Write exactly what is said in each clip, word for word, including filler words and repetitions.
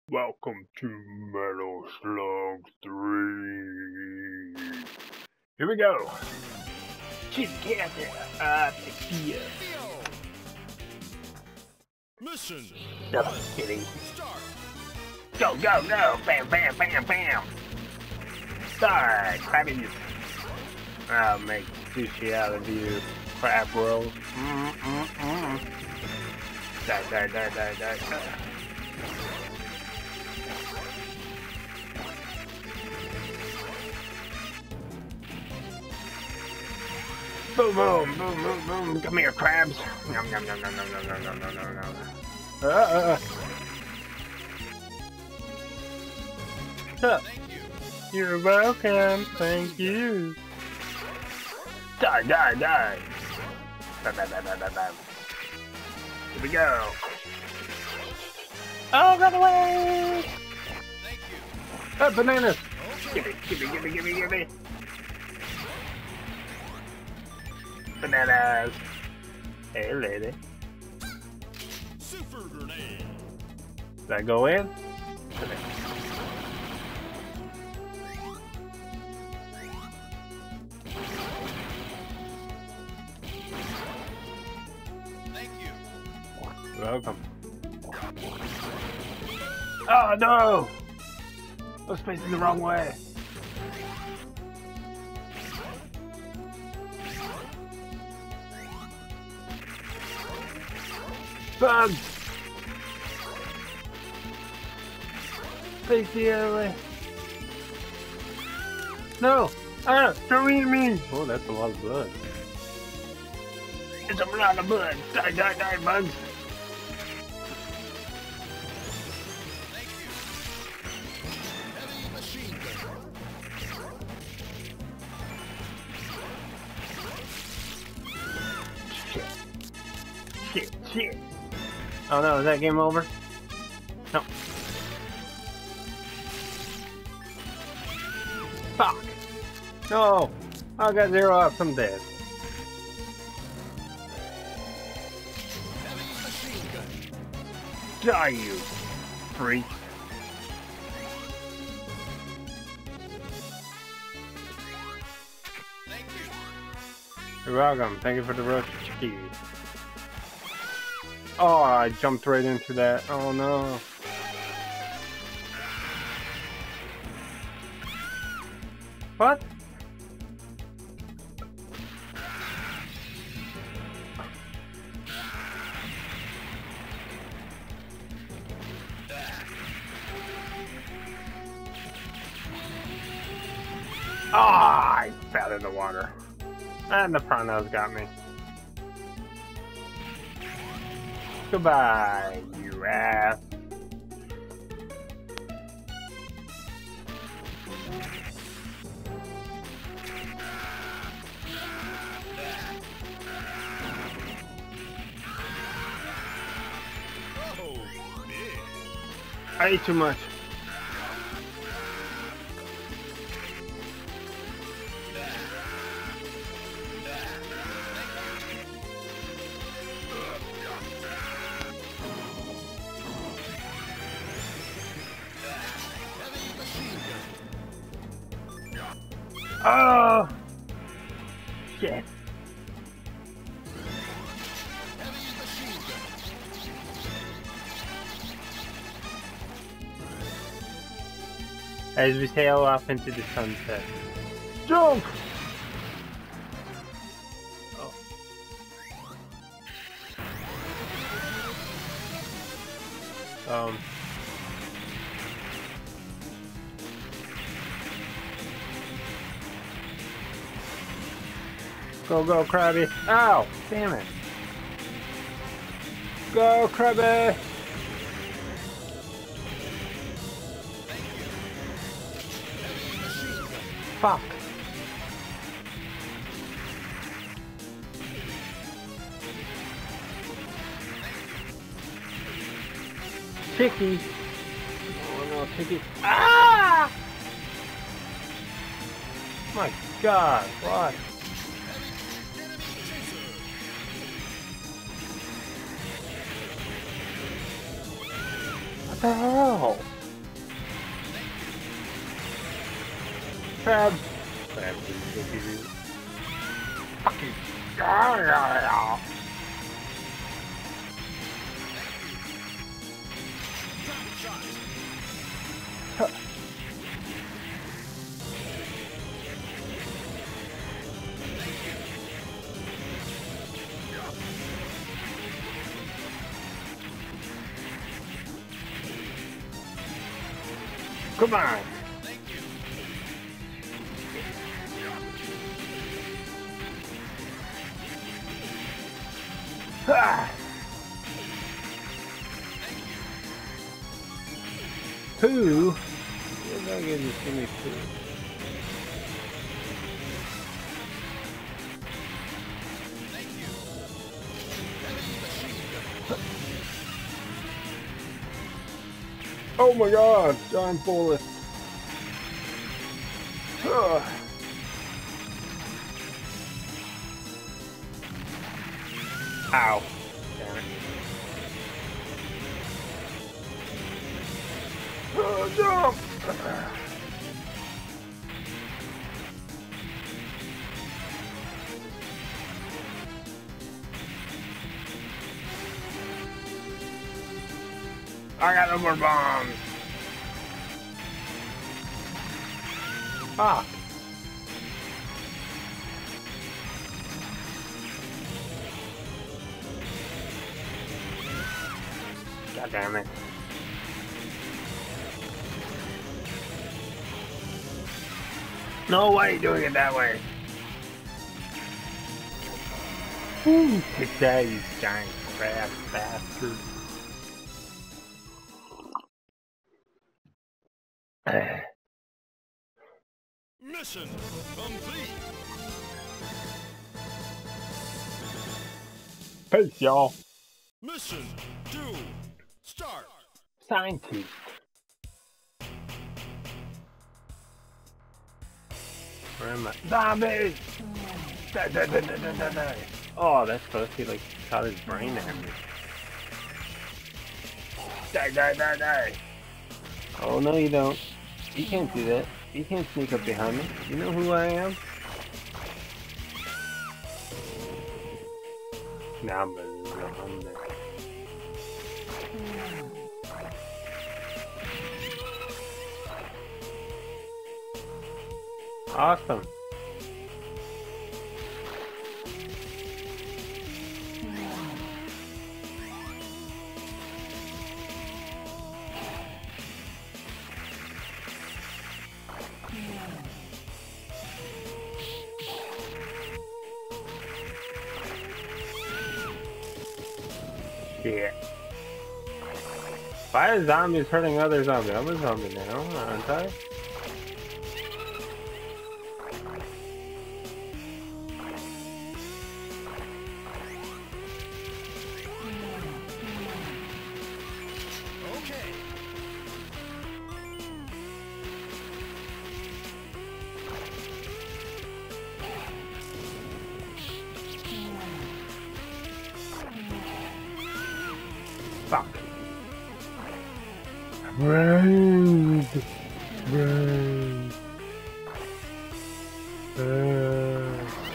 Welcome to Metal Slug three. Here we go. Get get there. Uh, yeah. Mission. No, kidding. Start. Go, go, go. Bam, bam, bam, bam. Start. Crabbing you. I'll make sushi out of you. Crab rolls. Mm, mm, mm. Die, die, die, die, die. Boom, boom, boom, boom, boom. Come here, crabs. Nom, nom, nom, nom, nom, nom, nom, nom, nom, nom, nom. Uh, uh, uh. Thank you. You're welcome. Thank you. Die, die, die. Bam, bam, bam, bam, bam, bam. Here we go. Oh, run away! Thank you. Oh, bananas. Okay. Give me, give me, give me, give me, give me. Bananas. Hey, lady. Super grenade. Did I go in? Thank you. Welcome. Oh no! I was facing the wrong way. Bugs! Face the other way. No! Ah! Don't eat me! Oh, that's a lot of blood. It's a lot of blood! Die, die, die, bugs! Thank you. Heavy machine gun. Shit. Shit, shit. Oh no, is that game over? No. Fuck! No! I got zero up, I'm dead. Heavy machine gun. Die, you freak. Thank you. You're welcome. Thank you for the roast chicken. Oh, I jumped right into that. Oh no. What? Ah, I fell in the water. And the piranhas got me. Goodbye, you ass. Oh, yeah. I ate too much. Heavy machine gun. Oh! Shit. Heavy machine gun. As we sail off into the sunset. Jump! Oh. Um. Go, go, Krabby. Ow! Damn it. Go, Krabby! Fuck. Chicky. Oh no, Chicky. Ah! My God, what? What the hell? crab. Crab, please. Fucking. Ah, yeah, yeah. Huh. Come on. Ah. Who? Where's that getting to see me too? Oh my god, giant bullet. Ugh. Ow. Damn it. Oh, jump! I got no more bombs. Ah. God damn it. No way you doing it that way. Ooh, take that, you giant crab bastard. Mission complete. Peace, y'all. Mission two. Start. Scientist. Where am I? Zombies! Die, die, die, die, die, die, die. Oh, that's supposed to be like shot his brain at me. Die, die, die, die. Oh, no, you don't. You can't do that. You can't sneak up behind me. You know who I am? Now I'm gonna there. Awesome. Yeah. Why are zombies hurting other zombies? I'm a zombie now, aren't I? Okay. Fuck. Brains. Brains. Uh.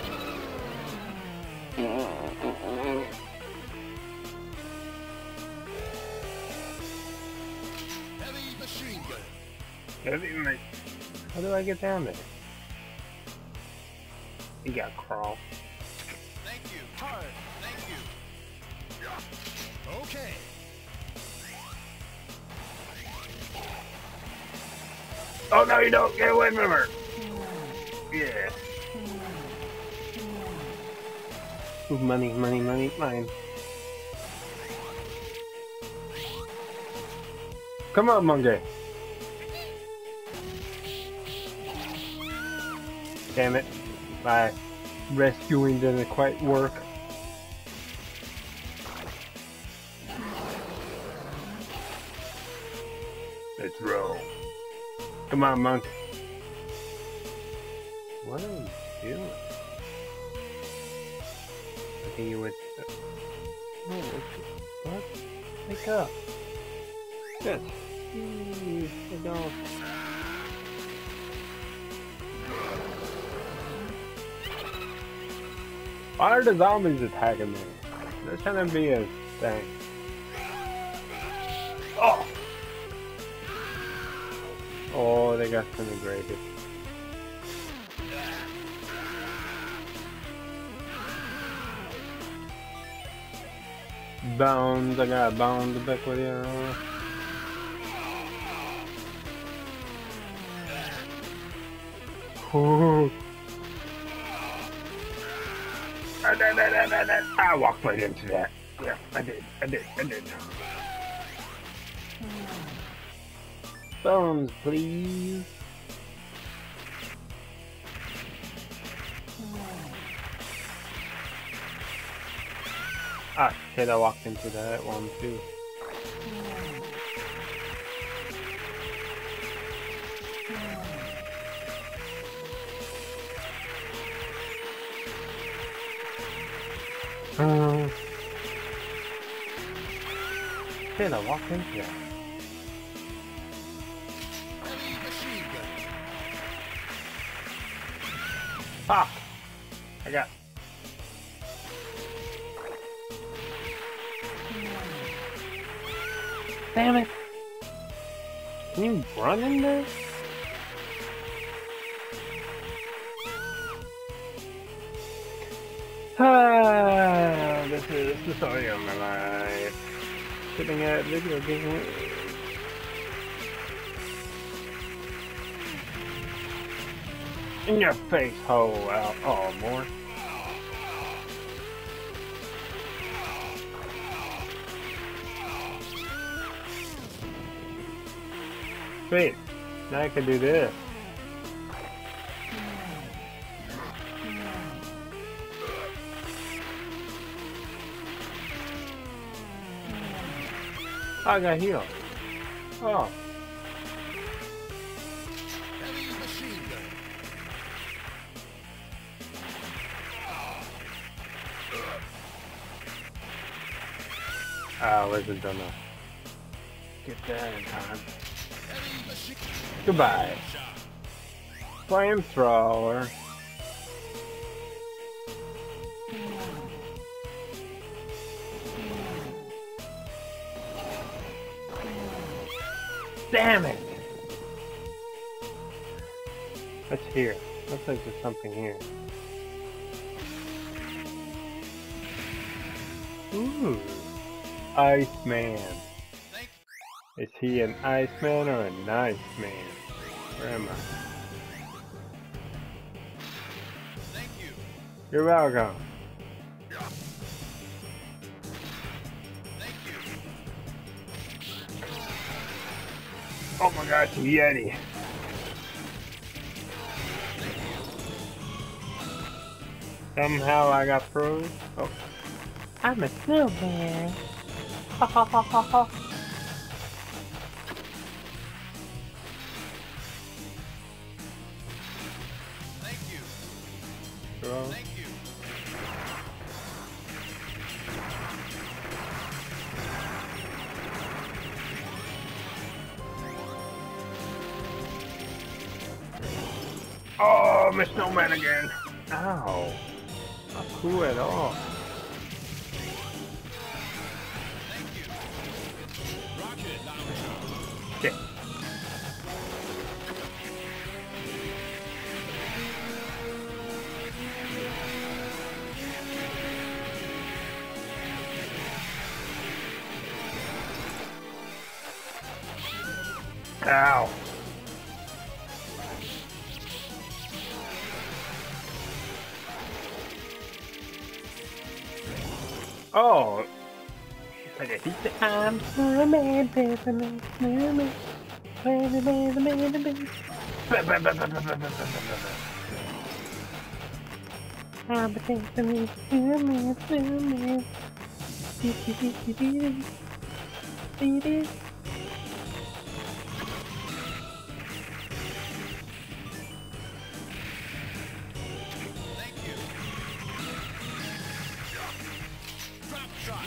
Heavy machine gun. Heavy machine. How do I get down there? You gotta crawl. Thank you. Hard. Thank you. Okay. Oh no, you don't! Get away from her! Yeah. Ooh, money, money, money, mine. Come on, monkey. Damn it. My rescuing didn't quite work. Let's roll. Come on, monk. What are you doing? I think you would. No, what? Wake up. Good. Please, I don't. Why are the zombies attacking me? There shouldn't be a thing. Oh! Oh, they got disintegrated. Bones, I got bones back with you. Ooh. I, did, I, did, I, did. I walked right into that. Yeah, I did, I did, I did. Bones, please. Ah, shit, I walked into that one too. Uh, shit, I walked into that. Ah! I got... Damn it! Can you run in there? Ah, this is the story of my life. Sitting at video game. In your face, hole out. Oh, more. Sweet. Now I can do this. I got healed. Oh. Ah, wasn't gonna get that in time. Goodbye. Flamethrower. Damn it! What's here? Looks like there's something here. Ooh. Iceman. Is he an Iceman or a nice man? Where am I? Thank you. You're welcome. Thank you. Oh my god, it's a Yeti. Somehow I got froze. Oh. I'm a snowman. Ha ha ha ha ha. Thank you. Bro. Thank you. Oh, I'm a snowman again. Ow. Not cool at all. Thank you. Rocket launcher. Shit. Ow. Oh. Like a heat. I'm snowman, snowman, snowman. Man, man, man, man, man. I'm a snowman, snowman, snowman. Thank you. Drop shot.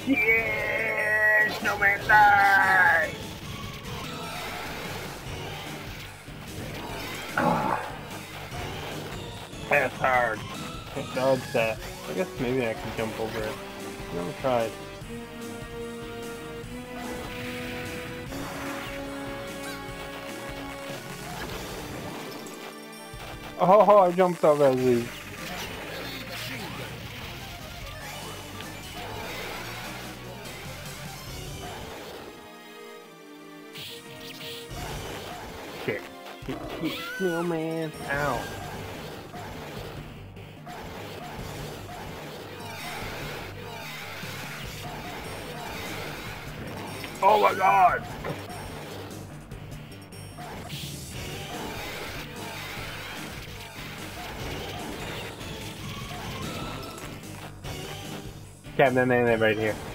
Yeah, snowman die! Ah. That's hard. Can't dodge that. I guess maybe I can jump over it. Never tried. Oh, I jumped up as he. Shit. Snowman. Ow. Oh my god! Captain, and right here.